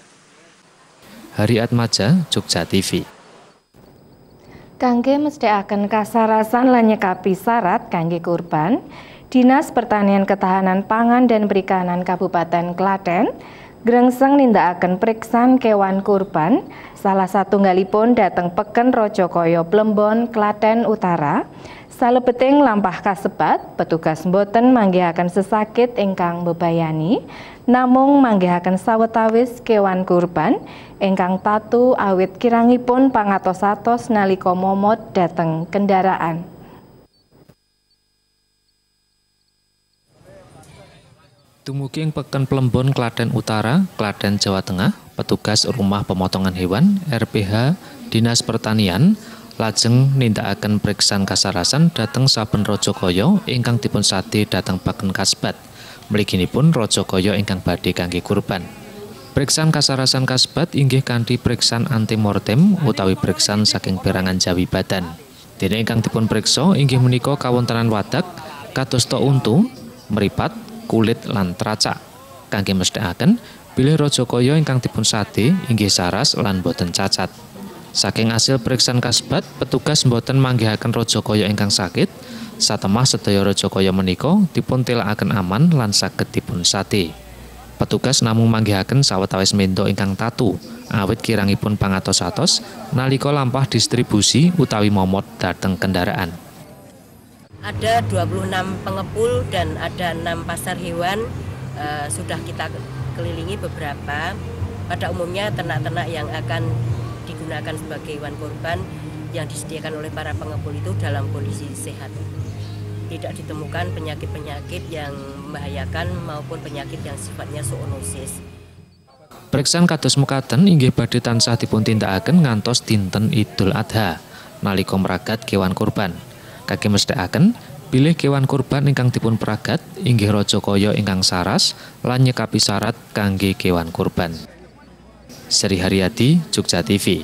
Hari Atmaja, Jogja TV. Kangge mesthekaken kasarasan lan nyekapi syarat kangge kurban, Dinas Pertanian Ketahanan Pangan dan Perikanan Kabupaten Klaten grengseng nindakaken priksan kewan kurban salah satunggalipun dhateng Peken Rajakaya Plembon Klaten Utara. Salebeting lampah kasebat, petugas boten manggihaken sesakit ingkang mbebayani, namung manggihaken sawetawis kewan kurban ingkang tatu awit kirangipun pangatos-atos nalika momot dhateng kendaraan. Dumugi ing Peken Plembon Klaten Utara, Klaten Jawa Tengah, petugas Rumah Pemotongan Hewan RPH Dinas Pertanian lajeng nindakaken priksan kasarasan dhateng saben rajakaya ingkang dipun sade dhateng Peken kasebat. Mliginipun rajakaya ingkang badhe kangge kurban. Priksan kasarasan kasebat inggih kanthi priksan antemortem utawi priksan saking perangan jawi badan. Dene ingkang dipun priksa inggih menika kawontenan wadak kadosta untu, mripat, kulit lan tracak. Kangge mesthekaken bilih rajakaya ingkang dipun sade inggih saras lan boten cacat. Saking hasil priksan kasebat, petugas boten manggihaken rajakaya ingkang sakit. Satemah sedaya rajakaya menika dipun tilakaken aman lan saged dipun sade. Petugas namung manggihaken sawetawis mendo ingkang tatu awit kirangipun pangatos-atos nalika lampah distribusi utawi momot dhateng kendaraan. Ada 26 pengepul dan ada 6 pasar hewan sudah kita kelilingi beberapa. Pada umumnya ternak-ternak yang akan digunakan sebagai hewan kurban yang disediakan oleh para pengepul itu dalam kondisi sehat. Tidak ditemukan penyakit-penyakit yang membahayakan maupun penyakit yang sifatnya zoonosis. Priksan kados mekaten inggih badhe tansah dipuntindakaken ngantos dinten Idul Adha nalika meragat kewan kurban. Kaki mesthekaken bilih kewan kurban ingkang dipun peragat inggih rajakaya ingkang saras lan nyekapi syarat kangge kewan kurban. Sri Haryadi, Jogja TV.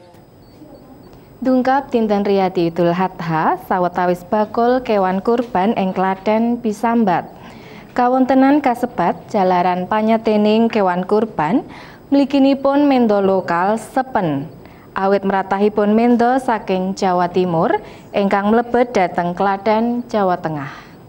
Dungkap dinten Riyadi Idul Adha sawetawis bakul kewan kurban ing Klaten pisambat. Kawontenan kasebat jalaran panyatening kewan kurban mliginipun mendo lokal sepen. Awit meratahipun mendo saking Jawa Timur ingkang mlebet dhateng Klaten, Jawa Tengah.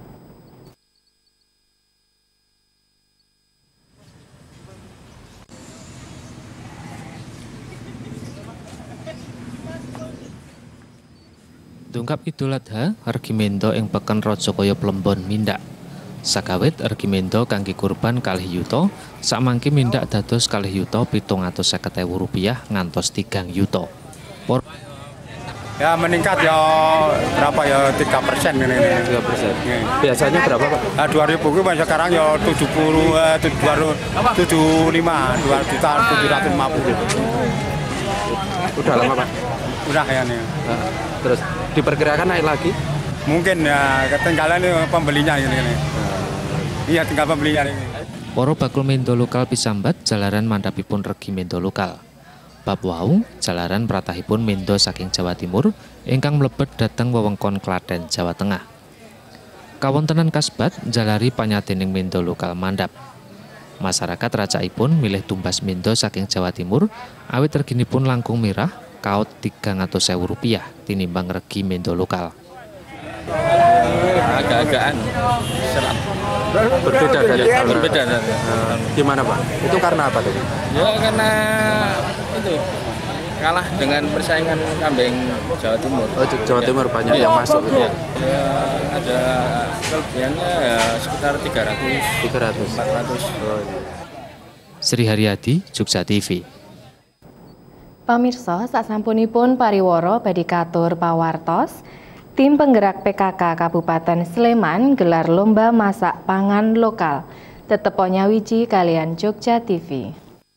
Dungkap Idul Adha regi mendo ing Peken Rajakaya Plembon mindak. Sakawit regi mendo kangge kurban 2 yuta, sakmangke mindak dados 2 yuta 750.000 rupiah ngantos 3 yuta. Ya meningkat ya berapa ya 3% ini. 3%. Biasanya berapa Pak? 2.000 itu sekarang ya 75, 2.750. Udah lama Pak? Udah ya nih. Terus diperkirakan naik lagi? Mungkin ya ketinggalan pembelinya ini. Iya tinggal pembelinya ini. Para bakul mendo lokal pisambat jalaran mandhapipun regi mendo lokal. Bab wau jalaran pratahipun mendo saking Jawa Timur ingkang mlebet dhateng wewengkon Klaten, Jawa Tengah. Kawontenan kasbat jalari panyadening mendo lokal mandhap. Masyarakat racaipun milih tumbas mendo saking Jawa Timur, awit reginipun langkung mirah kaut Rp300.000 tinimbang regi mendo lokal. Agak-agakan berbeda. Gimana Pak? Itu karena apa tadi? Ya karena itu kalah dengan persaingan kambing Jawa Timur. Oh, Jawa Timur banyak yang masuk gitu. Ya, ada kelebihannya ya sekitar 400. Sri Haryadi, Jogja TV. Pamirsa, sasampunipun pariwara badhe katur pawartos, tim penggerak PKK Kabupaten Sleman gelar lomba masak pangan lokal. Tetepo nyawiji kalian Jogja TV.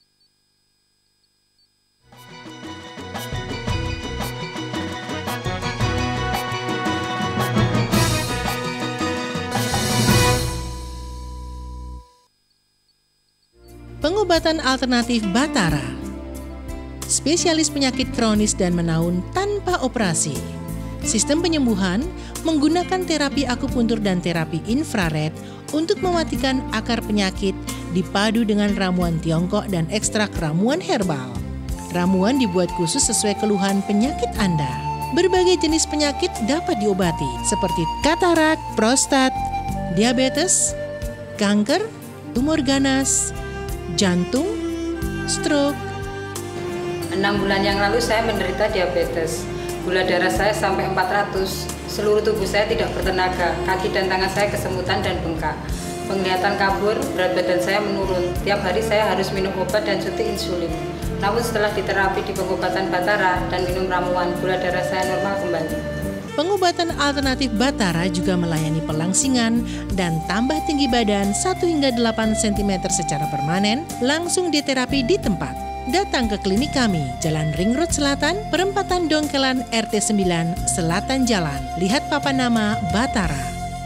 Pengobatan alternatif Batara. Spesialis penyakit kronis dan menaun tanpa operasi. Sistem penyembuhan menggunakan terapi akupuntur dan terapi infrared untuk mematikan akar penyakit dipadu dengan ramuan Tiongkok dan ekstrak ramuan herbal. Ramuan dibuat khusus sesuai keluhan penyakit Anda. Berbagai jenis penyakit dapat diobati seperti katarak, prostat, diabetes, kanker, tumor ganas, jantung, stroke. 6 bulan yang lalu saya menderita diabetes. Gula darah saya sampai 400. Seluruh tubuh saya tidak bertenaga. Kaki dan tangan saya kesemutan dan bengkak. Penglihatan kabur, berat badan saya menurun. Tiap hari saya harus minum obat dan suntik insulin. Namun setelah diterapi di pengobatan Batara dan minum ramuan, gula darah saya normal kembali. Pengobatan alternatif Batara juga melayani pelangsingan dan tambah tinggi badan 1 hingga 8 cm secara permanen, langsung diterapi di tempat. Datang ke klinik kami, Jalan Ring Road Selatan, Perempatan Dongkelan RT 9, Selatan Jalan. Lihat papan nama Batara.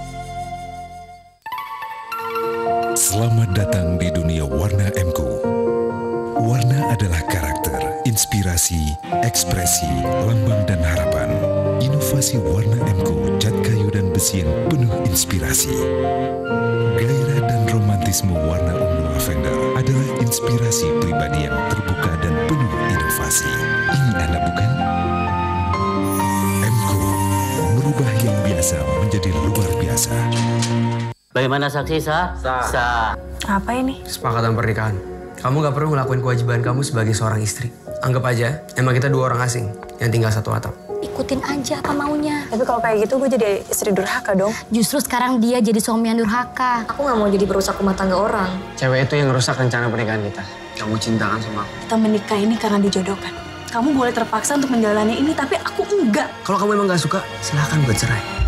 Selamat datang di dunia warna MQ. Warna adalah karakter, inspirasi, ekspresi, lambang dan harapan. Inovasi warna MQ, cat kayu dan besi yang penuh inspirasi. Gairah dan romantisme warna ungu lavender adalah inspirasi pribadi yang terbuka dan penuh inovasi. Ini Anda bukan? MQ, merubah yang biasa menjadi luar biasa. Bagaimana saksi sah? Sah. Apa ini? Kesepakatan pernikahan. Kamu gak perlu ngelakuin kewajiban kamu sebagai seorang istri. Anggap aja, emang kita 2 orang asing yang tinggal satu atap. Ikutin aja apa maunya. Tapi kalau kayak gitu gue jadi istri durhaka dong. Justru sekarang dia jadi suami yang durhaka. Aku gak mau jadi perusak rumah tangga orang. Cewek itu yang rusak rencana pernikahan kita. Kamu cintakan sama aku. Kita menikah ini karena dijodohkan. Kamu boleh terpaksa untuk menjalani ini, tapi aku enggak. Kalau kamu emang gak suka, silahkan buat cerai.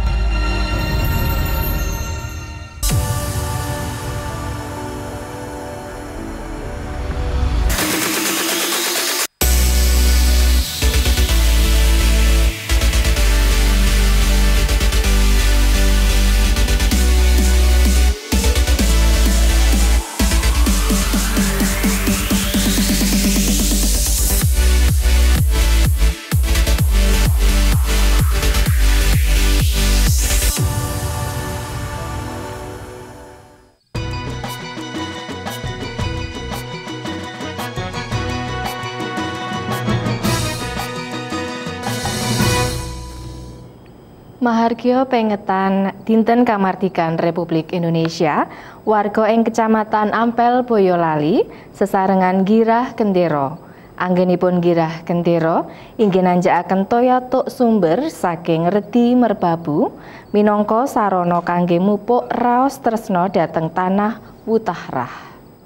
Mahargya pengetan dinten kamardikan Republik Indonesia, warga ing Kecamatan Ampel Boyolali, sesarengan girah gendera. Anggenipun girah gendera inggih nanjakaken toya tuk sumber saking redi merbabu, minangka sarana kangge mupuk raos tresna dhateng tanah Wutahrah.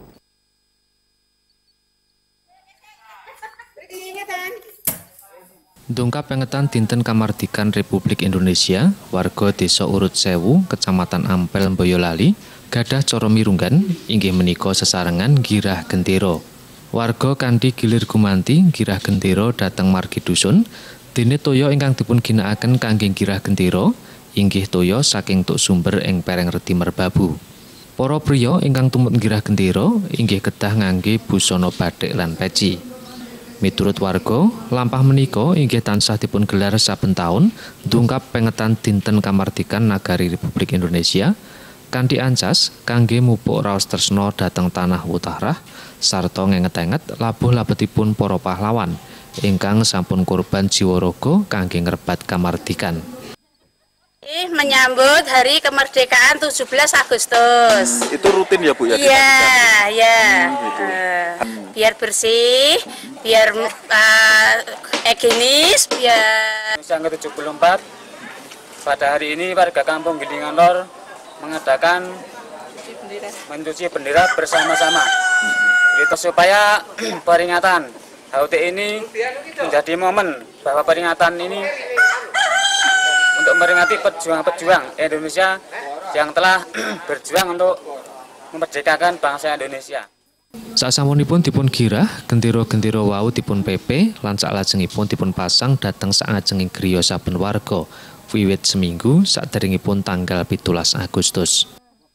Dongkap pengetan dinten kamardikan Republik Indonesia, warga Desa Urut Sewu, Kecamatan Ampel Boyolali, gadah cara mirunggan inggih menika sesarengan girah gendera. Warga kanthi gilir gumanti girah gendera dhateng margi dusun, dene toya ingkang dipun ginakaken kangge girah gendera inggih toya saking tuk sumber ing pereng redi merbabu. Para priya ingkang tumut girah gendera inggih kedah ngangge busana bathik lan peci. Miturut warga, lampah menika inggih tansah dipun gelar saben taun dongkap pengetan dinten kamardikan Nagari Republik Indonesia Kanthi ancas kangge mupuk raos tresna dhateng tanah utara sarta ngenget-enget labuh labetipun para pahlawan ingkang sampun korban jiwa raga kangge ngrebat kamardikan. Menyambut Hari Kemerdekaan 17 Agustus. Itu rutin ya Bu ya? Iya, ya. Biar bersih, biar higienis, biar. Yang ke-74 pada hari ini warga Kampung Gilingan Lor mengadakan mencuci bendera bersama-sama. Itu supaya peringatan HUT ini menjadi momen bahwa peringatan ini untuk memperingati pejuang-pejuang Indonesia yang telah berjuang untuk memerdekakan bangsa Indonesia. Sasampunipun dipun girah, gendera-gendera wau dipun pepe lan salajengipun dipun pasang dhateng saajenging griya saben warga wiwit seminggu saderengipun tanggal 17 Agustus.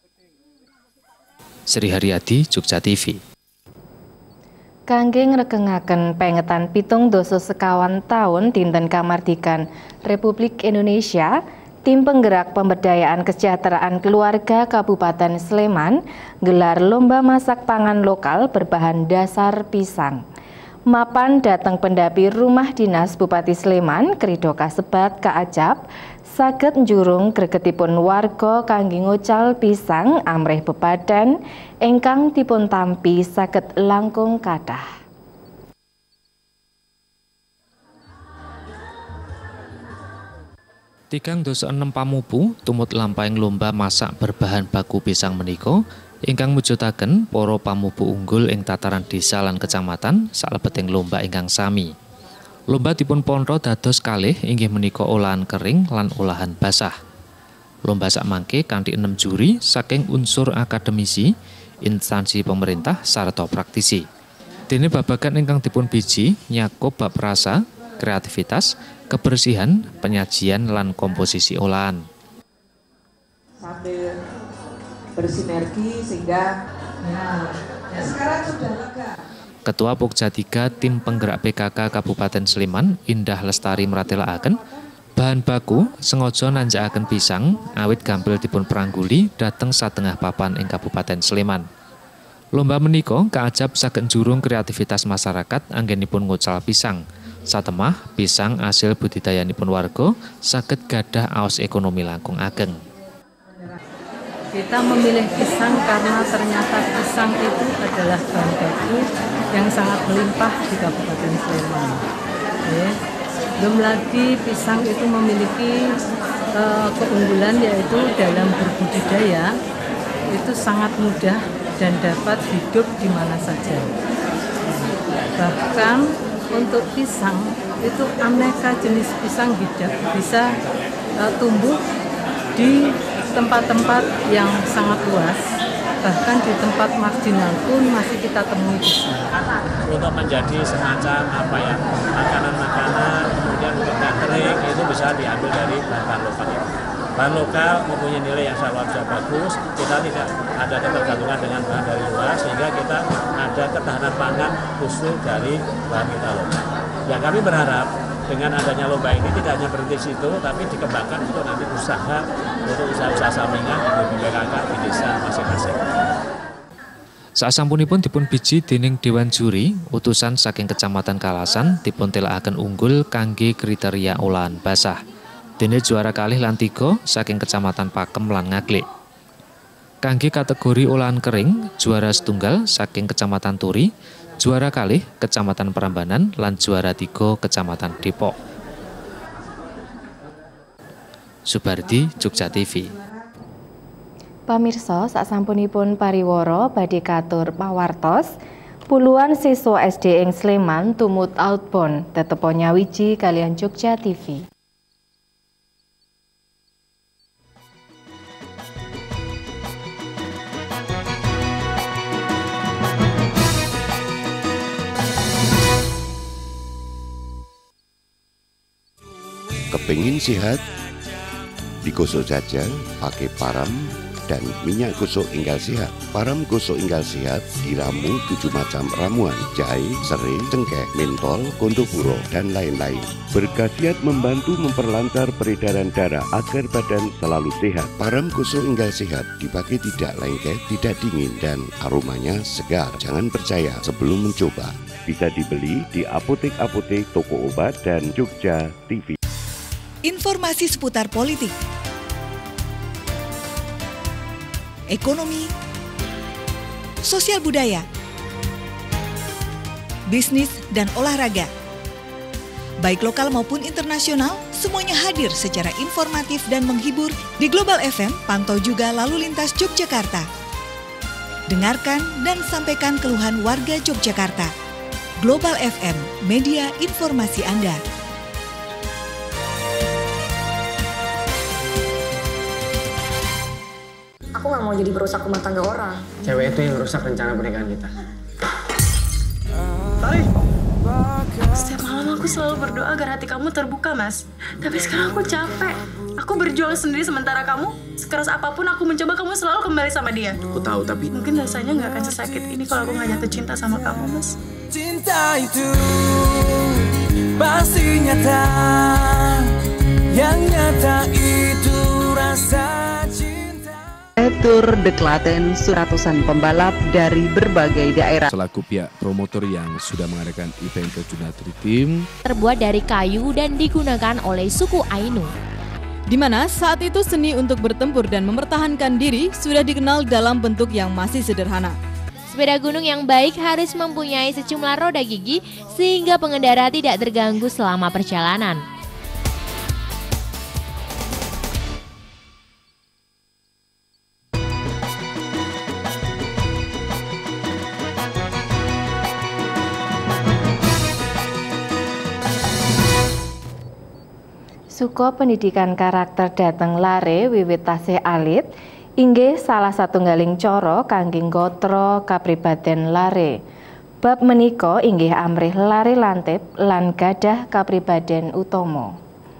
Sri Haryadi, Jogja TV. Kangge ngregengaken pengetan 72 taun dinten kamardikan Republik Indonesia, tim penggerak pemberdayaan kesejahteraan keluarga Kabupaten Sleman gelar lomba masak pangan lokal berbahan dasar pisang. Mapan dateng pendapir rumah dinas Bupati Sleman Krido kasebat kaajab saged njurung gregetipun warga kangge ngocal pisang amrih bebadan ingkang dipun tampi saged langkung kathah. Tigang dosa 6 pamupu tumut lampahing lomba masak berbahan baku pisang menika ingkang mujudaken para pamupu unggul ing tataran desa lan kecamatan salebeting lomba ingkang sami. Lomba dipun pontho dados kalih inggih menika olahan kering lan olahan basah. Lomba sakmangke kanthi 6 juri saking unsur akademisi, instansi pemerintah sarta praktisi. Dene babagan ingkang dipun biji nyakup bab rasa, kreativitas, kebersihan, penyajian lan komposisi olahan. Sambil bersinergi sehingga sekarang sudah lega. Ketua Pokja 3 tim penggerak PKK Kabupaten Sleman Indah Lestari meratelaken bahan baku sengaja nanjakaken pisang awit gampil dipun prangguli dhateng satengah papan ing Kabupaten Sleman. Lomba menika kaajab saged njurung kreativitas masyarakat anggenipun ngocal pisang. Satemah pisang asil budidayanipun warga saged gadah aos ekonomi langkung ageng. Kita memilih pisang karena ternyata pisang itu adalah bahan baku yang sangat melimpah di Kabupaten Sleman. Belum lagi pisang itu memiliki keunggulan yaitu dalam berbudidaya itu sangat mudah dan dapat hidup di mana saja. Bahkan untuk pisang itu aneka jenis pisang bisa tumbuh di tempat-tempat yang sangat luas, bahkan di tempat marginal pun masih kita temui pisang. Untuk menjadi semacam makanan-makanan, kemudian untuk catering itu bisa diambil dari bahan lokal. Bahan lokal mempunyai nilai yang sangat bagus, kita tidak ada ketergantungan dengan bahan dari luar, sehingga kita ada ketahanan pangan khusus dari bahan kita lokal. Ya kami berharap dengan adanya lomba ini tidak hanya berhenti situ, tapi dikembangkan untuk nanti untuk usaha sampingan di PKK di desa masing-masing. Sasampunipun dipun biji dening Dewan Juri, utusan saking Kecamatan Kalasan dipun telakaken unggul kangge kriteria olahan basah. Dene juara kalih lan 3 saking Kecamatan Pakem lan Ngaglik. Kangge kategori olahan kering, juara setunggal saking Kecamatan Turi, juara kalih Kecamatan Prambanan lan juara 3 Kecamatan Depok. Subardi, Jogja TV. Pamirsa, sasampunipun pariwara badhe katur pawartos, puluhan siswa SD ing Sleman tumut outbound tetepo nyawiji kalian Jogja TV. Kepengin sehat, digosok saja pakai param dan minyak gosok enggal sehat. Param gosok enggal sehat diramu 7 macam ramuan, jahe, serai, cengkeh, mentol, gondopuro, dan lain-lain. Berkhasiat membantu memperlancar peredaran darah agar badan selalu sehat. Param gosok enggal sehat dipakai tidak lengket, tidak dingin, dan aromanya segar. Jangan percaya sebelum mencoba. Bisa dibeli di apotek-apotek, toko obat, dan Jogja TV. Informasi seputar politik, ekonomi, sosial budaya, bisnis, dan olahraga. Baik lokal maupun internasional, semuanya hadir secara informatif dan menghibur di Global FM, pantau juga lalu lintas Yogyakarta. Dengarkan dan sampaikan keluhan warga Yogyakarta. Global FM, media informasi Anda. Aku nggak mau jadi perusak rumah tangga orang. Cewek itu yang merusak rencana pernikahan kita. Setiap malam aku selalu berdoa agar hati kamu terbuka, Mas. Tapi sekarang aku capek. Aku berjuang sendiri sementara kamu, sekeras apapun aku mencoba, kamu selalu kembali sama dia. Aku tahu, tapi mungkin rasanya nggak akan sesakit ini kalau aku nggak jatuh cinta sama kamu, Mas. Cinta itu pasti nyata, yang nyata itu rasa Tour de Klaten, ratusan pembalap dari berbagai daerah. Selaku pihak promotor yang sudah mengadakan event Fortuna Team, terbuat dari kayu dan digunakan oleh suku Ainu. Di mana saat itu seni untuk bertempur dan mempertahankan diri sudah dikenal dalam bentuk yang masih sederhana. Sepeda gunung yang baik harus mempunyai sejumlah roda gigi sehingga pengendara tidak terganggu selama perjalanan. Suko pendidikan karakter dateng lare wiwit tasih alit inggih salah satunggaling cara kangge nggotra kapribaden lare. Bab menika inggih amrih lare lantip lan gadah kapribaden utama.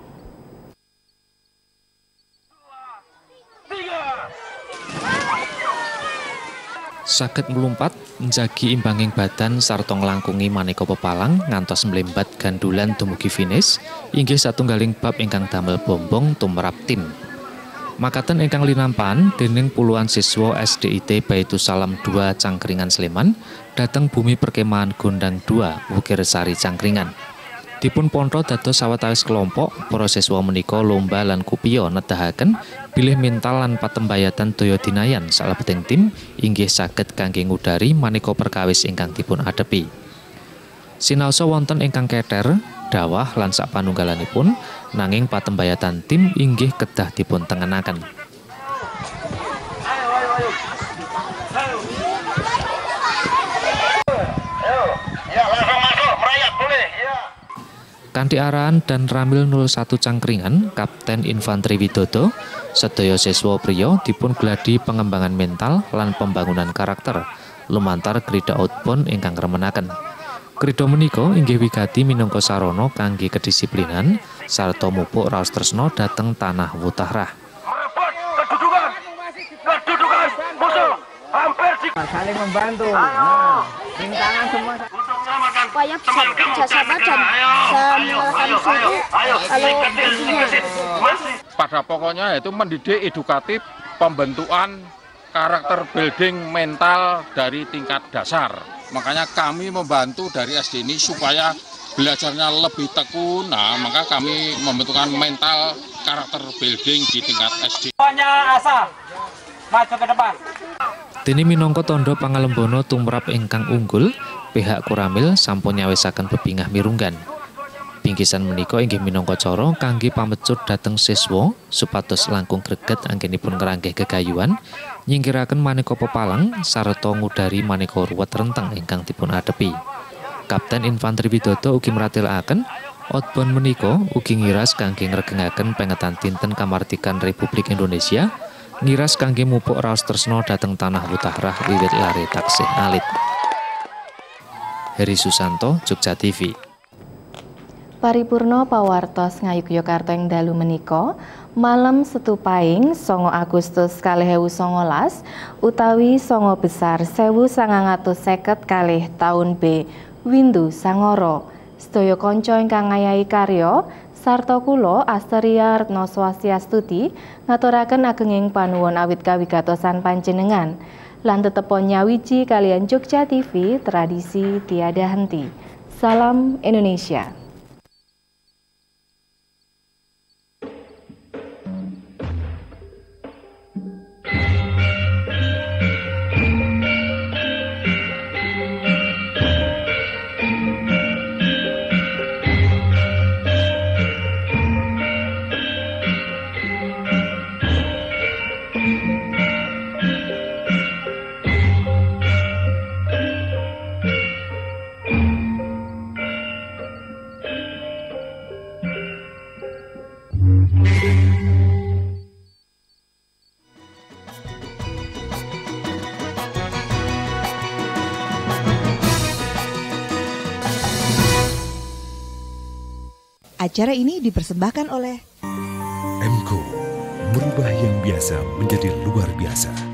Saged nglumpat, njagi imbanging badan sarta nglangkungi maneka pepalang ngantos mlembat gandulan dumugi finish, inggih satunggaling bab ingkang damel bombong tumrap tim. Makaten ingkang linampan dening puluhan siswa SDIT Baitussalam 2 Cangkringan Sleman dhateng bumi perkemahan Gondang 2 Wukir Sari Cangkringan. Dipun pontho dados sawetawis kelompok, para siswa menika lomba lan kupiya nedahaken bilih mental lan patembayatan daya dinayan salebeting tim inggih saged kangge ngudari maneka perkawis ingkang dipun adepi. Sinaosa wonten ingkang keter, dawah lan sapanunggalanipun, nanging patembayatan tim inggih kedah dipun tengenaken. Kanthi arahan dan Ramil 01 Cangkringan, Kapten Infanteri Widodo, sedaya siswa priya dipun gladi pengembangan mental lan pembangunan karakter lumantar krida outbound ingkang remenaken. Krida menika inggih wigati minangka sarana kangge kedisiplinan sarta mupuk raos tresna dhateng tanah Wutahrah. Kedudukan musuh hampir saling membantu. Rintangan semua. Supaya bisa bekerja sama dan bisa mengalahkan musuh itu kalau pada pokoknya itu mendidik edukatif, pembentukan karakter building mental dari tingkat dasar. Makanya kami membantu dari SD ini supaya belajarnya lebih tekun. Nah, maka kami membentukkan mental karakter building di tingkat SD. Semuanya asa maju ke depan. Dene minangka tandha pangalembono tumrap ingkang unggul, pihak Kuramil sampun nyawisaken bebingah mirunggan. Bingkisan menika inggih minangka cara kangge pamecut dhateng siswa supados langkung greget anggenipun ngranggih gegayuhan, nyingkiraken maneka pepalang sarta ngudari maneka ruwet renteng ingkang dipun adepi. Kapten Infanteri Widodo ugi mratelaken outbound menika ugi ngiras kangge ngregengaken pengetan dinten kamardikan Republik Indonesia, ngiras kangge mupuk raos tresna dhateng tanah Wutahrah wiwit lare taksih alit. Heri Susanto, Jogja TV. Paripurna pawartos Ngayogyakarta ing dalu menika malam Setu Pahing 9 Agustus 2019 utawi 9 Besar 1950 kalih taun B Windu Sangara. Sedaya kanca ingkang ngayahi karya sarta kula Asteria Retno Swastiastuti ngaturaken agenging panuwun awit kawigatosan panjenengan lan tetepon nyawiji kalian Jogja TV, tradisi tiada henti. Salam Indonesia. Acara ini dipersembahkan oleh M.Co, merubah yang biasa menjadi luar biasa.